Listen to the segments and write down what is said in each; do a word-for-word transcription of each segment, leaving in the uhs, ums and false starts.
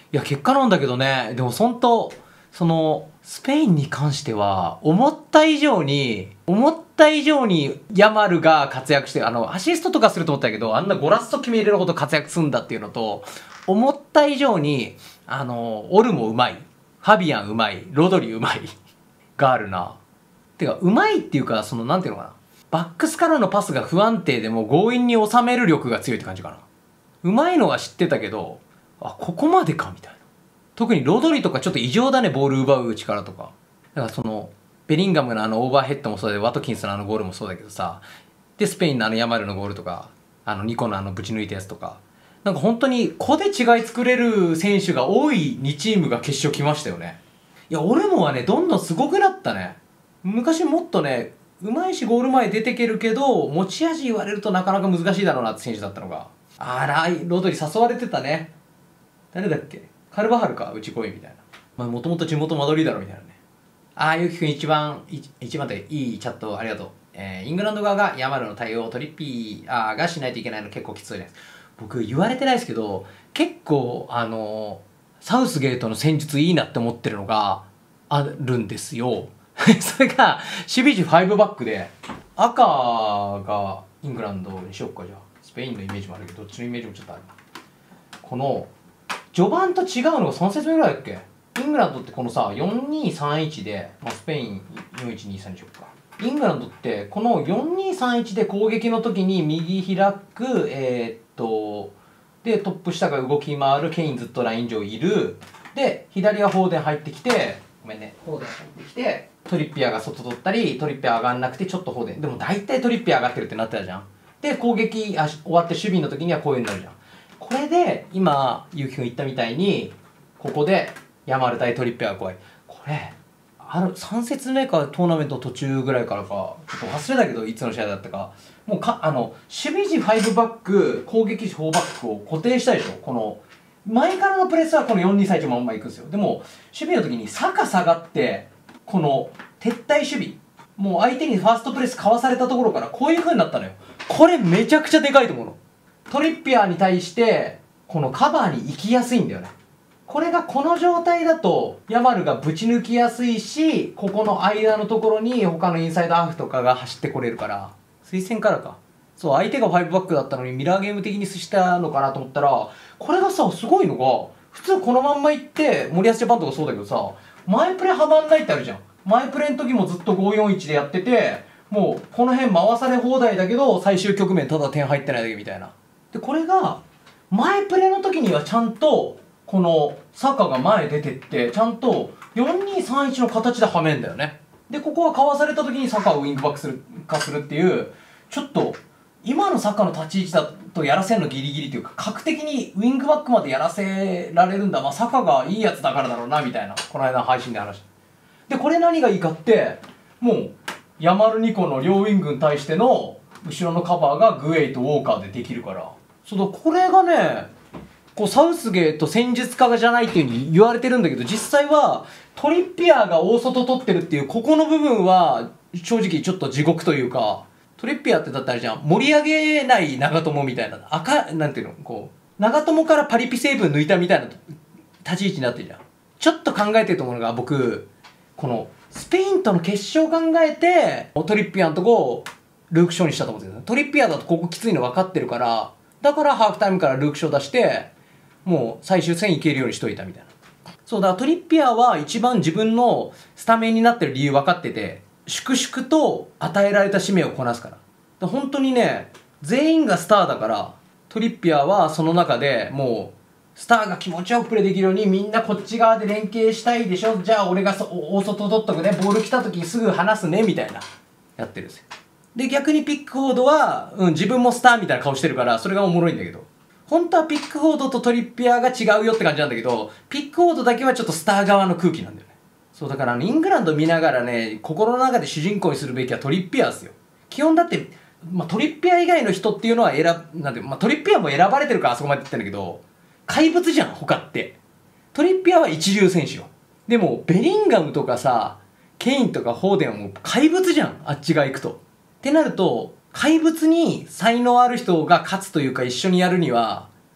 いや、結果なんだけどね、でも本当その、スペインに関しては、思った以上に、思った以上にヤマルが活躍して、あの、アシストとかすると思ったけど、あんなゴラッソ決めれるほど活躍するんだっていうのと、思った以上に、あの、オルモうまい、ファビアンうまい、ロドリうまい、があるな。てか、うまいっていうか、その、なんていうのかな。バックスからのパスが不安定でも強引に収める力が強いって感じかな。うまいのは知ってたけど、あ、ここまでかみたいな。特にロドリとかちょっと異常だね、ボール奪う力とか。だからその、ベリンガムのあのオーバーヘッドもそうで、ワトキンスのあのゴールもそうだけどさ、で、スペインのあのヤマルのゴールとか、あのニコのあのぶち抜いたやつとか、なんか本当に個で違い作れる選手が多いにチームが決勝来ましたよね。いや、オルモはね、どんどんすごくなったね。昔もっとね、うまいしゴール前出てけるけど、持ち味言われるとなかなか難しいだろうなって選手だったのが。あら、ロドリ誘われてたね。誰だっけ、カルバハルか、うち来いみたいな。まあ、もともと地元マドリーだろみたいなね。ああ、ゆきくん一番、一番でいいチャットありがとう。えー、イングランド側がヤマルの対応をトリッピーあーがしないといけないの結構きついです。僕言われてないですけど、結構、あのー、サウスゲートの戦術いいなって思ってるのがあるんですよ。それが、守備陣ファイブバックで、赤がイングランドにしよっか、じゃあ。スペインのイメージもあるけど、どっちのイメージもちょっとある。この、序盤と違うのがさん節目ぐらいだっけ。イングランドってこのさ、よんにさんいちで、まあ、スペインよんいちにさんにしよっか。イングランドってこのよんにさんいちで攻撃の時に右開く、えー、っと、で、トップ下が動き回る、ケインずっとライン上いる。で、左はフォーデン入ってきて、ごめんね、フォーデン入ってきて、トリッピアが外取ったり、トリッピア上がんなくてちょっとフォーデン。でも大体トリッピア上がってるってなってたじゃん。で、攻撃あ終わって守備の時にはこういう風になるじゃん。これで、今、ゆうきくん言ったみたいに、ここで、ヤマル対トリッピアが怖い。これ、ある、さん節目かトーナメント途中ぐらいからか、ちょっと忘れたけど、いつの試合だったか。もうか、あの、守備時ファイブバック、攻撃時フォーバックを固定したでしょ。この、前からのプレスはこのよんにさんいちまんまいくんですよ。でも、守備の時に坂下がって、この、撤退守備。もう相手にファーストプレスかわされたところからこういう風になったのよ。これめちゃくちゃでかいと思うの。トリッピアーに対して、このカバーに行きやすいんだよね。これがこの状態だと、ヤマルがぶち抜きやすいし、ここの間のところに他のインサイドハーフとかが走ってこれるから、推薦からか。そう、相手がファイブバックだったのにミラーゲーム的にしたのかなと思ったら、これがさ、すごいのが、普通このまんま行って、森保ジャパンとかそうだけどさ、前プレはまんないってあるじゃん。前プレの時もずっとごよんいちでやってて、もうこの辺回され放題だけど、最終局面ただ点入ってないだけみたいな。で、これが、前プレの時にはちゃんと、このサカが前出てって、ちゃんとよんにさんいちの形ではめんだよね。で、ここはかわされた時にサカをウイングバックする、化するっていう、ちょっと、今のサカの立ち位置だとやらせるのギリギリっていうか、格的にウイングバックまでやらせられるんだ。まあ、サカがいいやつだからだろうな、みたいな。この間の配信で話した。で、これ何がいいかって、もう、ヤマルニコの両ウィングに対しての後ろのカバーがグエイとウォーカーでできるから。そうだ、これがね、こうサウスゲート戦術家じゃないっていう風に言われてるんだけど、実際はトリッピアーが大外取ってるっていう、ここの部分は正直ちょっと地獄というか、トリッピアーってだったらじゃん、盛り上げない長友みたいな、赤、なんていうの、こう、長友からパリピ成分抜いたみたいな立ち位置になってるじゃん。ちょっと考えてると思うのが、僕、この、スペインとの決勝考えて、トリッピアーのとこ、ルークショーにしたと思うんですよ。トリッピアーだとここきついの分かってるから、だからハーフタイムからルークショー出して、もう最終戦いけるようにしといたみたいな。そうだ、トリッピアーは一番自分のスタメンになってる理由分かってて、粛々と与えられた使命をこなすから。だから本当にね、全員がスターだから、トリッピアーはその中でもう、スターが気持ちよくプレーできるようにみんなこっち側で連携したいでしょ。じゃあ俺がそ大外取っとくね。ボール来た時すぐ離すね。みたいな。やってるんですよ。で、逆にピックフォードは、うん、自分もスターみたいな顔してるから、それがおもろいんだけど。本当はピックフォードとトリッピアーが違うよって感じなんだけど、ピックフォードだけはちょっとスター側の空気なんだよね。そう、だからあの、イングランド見ながらね、心の中で主人公にするべきはトリッピアーですよ。基本だって、まあ、トリッピアー以外の人っていうのは選ぶ、なんて、まあ、トリッピアーも選ばれてるからあそこまで言ってんだけど、怪物じゃん、他って。トリッピアーは一流選手よ。でも、ベリンガムとかさ、ケインとかフォーデンはもう怪物じゃん、あっちが行くと。ってなると、怪物に才能ある人が勝つというか一緒にやるには、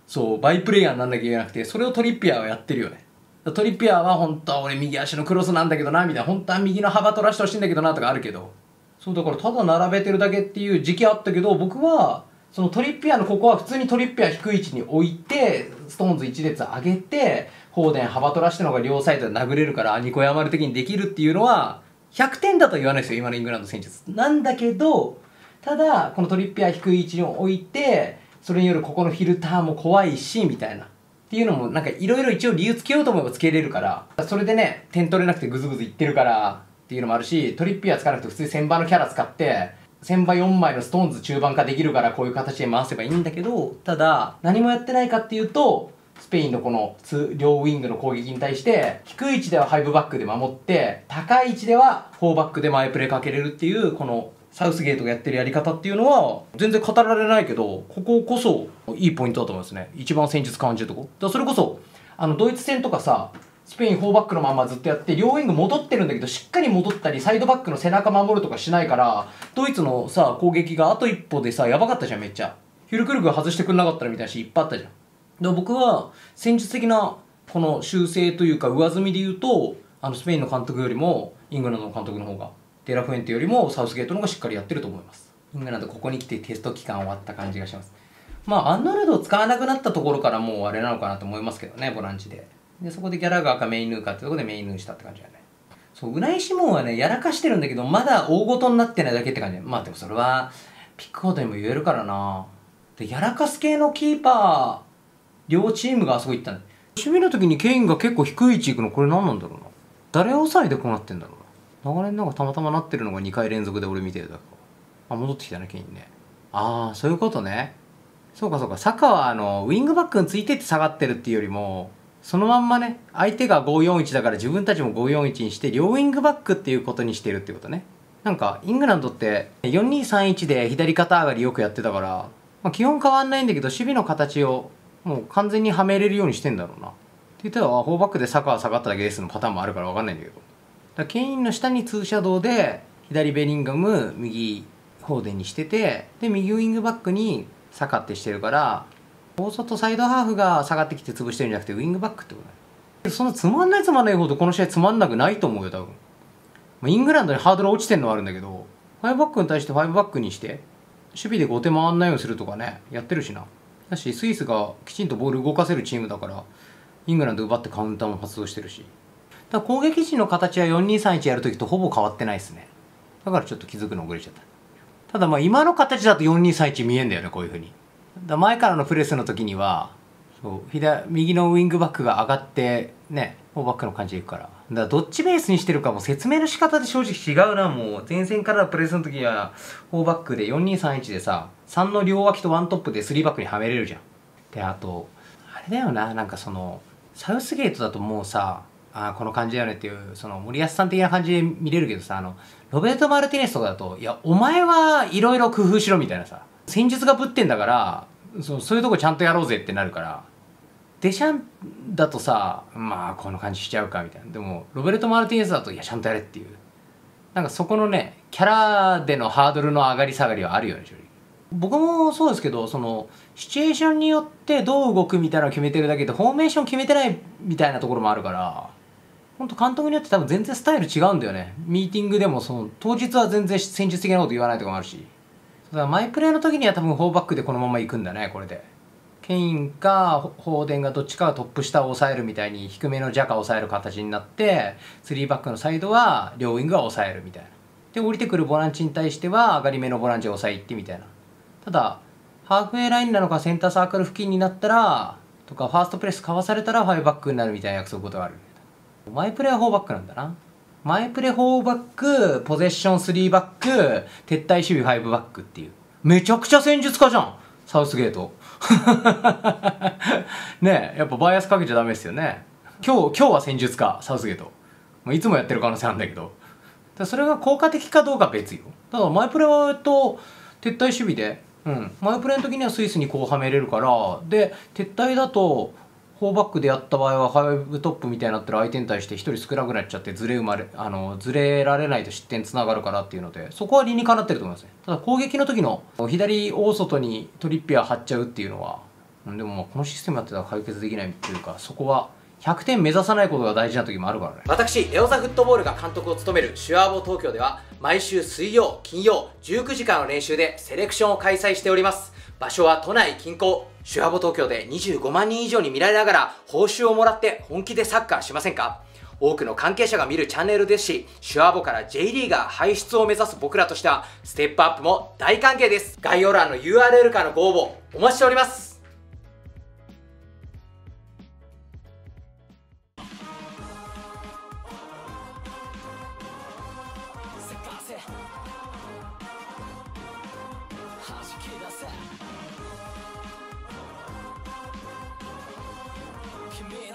そうバイプレイヤーになんなきゃいけなくて、それをトリッピアーはやってるよね。トリッピアーは本当は俺右足のクロスなんだけどなみたいな、本当は右の幅取らしてほしいんだけどなとかあるけど、そうだからただ並べてるだけっていう時期あったけど、僕はそのトリッピアーのここは普通にトリッピアー低い位置に置いてストーンズ一列上げて放電幅取らしてのが両サイドで殴れるから、ニコヤマル的にできるっていうのはひゃくてんだとは言わないですよ、今のイングランド戦術なんだけど、ただこのトリッピアー低い位置に置いて、それによるここのフィルターも怖いしみたいなっていうのもなんかいろいろ一応理由つけようと思えばつけれるから、それでね点取れなくてグズグズいってるからっていうのもあるし、トリッピアーつかなくて普通に千場のキャラ使って千場よんまいのストーンズ中盤化できるから、こういう形で回せばいいんだけど、ただ何もやってないかっていうと、スペインのこの両ウィングの攻撃に対して低い位置ではファイブバックで守って、高い位置ではフォーバックで前プレーかけれるっていう、このサウスゲートがやってるやり方っていうのは全然語られないけど、こここそいいポイントだと思いますね。一番戦術感じるとこだからそれこそあのドイツ戦とかさ、スペインフォーバックのままずっとやって両ウィング戻ってるんだけど、しっかり戻ったりサイドバックの背中守るとかしないから、ドイツのさ攻撃があと一歩でさやばかったじゃん。めっちゃヒュルクルク外してくんなかったらみたいなシーンいっぱいあったじゃん。で僕は戦術的なこの修正というか上積みで言うと、あのスペインの監督よりもイングランドの監督の方が、デラフェンテよりもサウスゲートの方がしっかりやってると思います。イングランドここに来てテスト期間終わった感じがします。まあアンノルドを使わなくなったところからもうあれなのかなと思いますけどね、ボランチで。でそこでギャラガーかメインヌーかってところでメインヌーしたって感じだね。そうウナイシモンはねやらかしてるんだけど、まだ大ごとになってないだけって感じ。まあでもそれはピックフォードにも言えるからな。でやらかす系のキーパー両チームがあそこ行ったんだ。守備の時にケインが結構低い位置行くの、これ何なんだろうな。誰を抑えてこうなってんだろうな。長年なんかたまたまなってるのがにかい連続で俺見てるだけ。あ、戻ってきたねケインね。ああそういうことね。そうかそうか、サカはあのウィングバックについてって下がってるっていうよりも、そのまんまね相手がごーよんいちだから自分たちもごーよんいちにして両ウィングバックっていうことにしてるってことね。なんかイングランドってよんにーさんいちで左肩上がりよくやってたから、まあ、基本変わんないんだけど守備の形をもう完全にはめれるようにしてんだろうなって言ったら、フォーバックでサカは下がっただけですのパターンもあるから分かんないんだけど、だからケインの下にツーシャドウで左ベリンガム右フォーデンにしてて、で右ウイングバックにサカってしてるから、大外サイドハーフが下がってきて潰してるんじゃなくてウイングバックってことだね。そのつまんないつまんないほどこの試合つまんなくないと思うよ多分。まあ、イングランドにハードル落ちてるのはあるんだけど、ファイブバックに対してファイブバックにして守備で後手回んないようにするとかねやってるしな。だしスイスがきちんとボール動かせるチームだから、イングランド奪ってカウンターも発動してるし、だから攻撃陣の形はよんにーさんいちやるときとほぼ変わってないですね。だからちょっと気づくの遅れちゃった。ただまあ今の形だとよんにーさんいち見えんだよね、こういうふうに。だ前からのプレスの時にはそう左右のウイングバックが上がってねフォーバックの感じでいくから、だからどっちベースにしてるかも説明の仕方で正直違うな。もう前線からのプレスの時にはフォーバックでよんにーさんいちでささんの両脇とワントップでスリーバックにはめれるじゃん。であとあれだよな、なんかそのサウスゲートだともうさあこの感じだよねっていうその森保さん的な感じで見れるけどさ、あのロベルト・マルティネスとかだといやお前はいろいろ工夫しろみたいなさ、戦術がぶってんだからそうそういうとこちゃんとやろうぜってなるから、デシャンだとさまあこの感じしちゃうかみたいな。でもロベルト・マルティネスだといやちゃんとやれっていう、なんかそこのねキャラでのハードルの上がり下がりはあるよね正直。僕もそうですけど、そのシチュエーションによってどう動くみたいなのを決めてるだけでフォーメーション決めてないみたいなところもあるから、ほんと監督によって多分全然スタイル違うんだよね。ミーティングでもその当日は全然戦術的なこと言わないとかもあるし、だからマイプレーの時には多分フォーバックでこのまま行くんだね。これでケインかフォーデンがどっちかがトップ下を抑えるみたいに低めのジャカを抑える形になって、スリーバックのサイドは両ウィングが抑えるみたいな。で降りてくるボランチに対しては上がり目のボランチを抑えてみたいな。ただハーフウェイラインなのかセンターサークル付近になったらとかファーストプレスかわされたらファイブバックになるみたいな約束事がある。マイプレーはフォーバックなんだな。マイプレーフォーバックポゼッションスリーバック撤退守備ファイブバックっていうめちゃくちゃ戦術家じゃんサウスゲートねえやっぱバイアスかけちゃダメですよね。今日今日は戦術家サウスゲート、まあ、いつもやってる可能性あるんだけど、だそれが効果的かどうかは別よ。だからマイプレーはえっと撤退守備で、うん、マイプレーの時にはスイスにこうはめれるから、で撤退だとフォーバックでやった場合はファイブトップみたいになったら相手に対してひとり少なくなっちゃってずれ生まれあのずれられないと失点つながるからっていうので、そこは理にかなってると思いますね。ただ攻撃の時の左大外にトリッピアー張っちゃうっていうのは、 でもまあこのシステムやってたら解決できないというか、そこはひゃくてん目指さないことが大事な時もあるからね。私レオザフットボールが監督を務めるシュアーボ東京では、毎週水曜金曜じゅうくじかんの練習でセレクションを開催しております。場所は都内近郊、シュアーボ東京でにじゅうごまんにん以上に見られながら報酬をもらって本気でサッカーしませんか？多くの関係者が見るチャンネルですし、シュアーボから J リーガー輩出を目指す僕らとしてはステップアップも大歓迎です。概要欄の ユーアールエル からのご応募お待ちしております。君